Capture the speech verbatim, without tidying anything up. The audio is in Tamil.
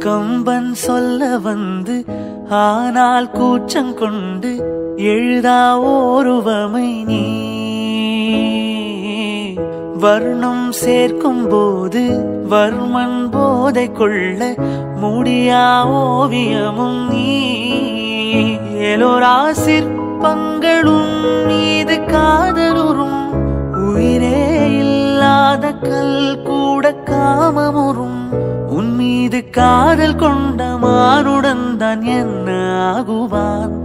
கம்பன் சொல்ல வந்து ஆனால் கூச்சங்கொண்டு எழுதா ஓருவமை நீ வர்ணம் சேர்க்கும் போது வர்மன் போதை கொள்ள முடியா ஓவியமும் நீ எலோரா சிற்பங்களும் மீது காதலுறும் உயிரே இல்லாத கல் கூட காமமுறும் உன் மீது காதல் கொண்ட மானுடன் தான் என்ன ஆகுவான்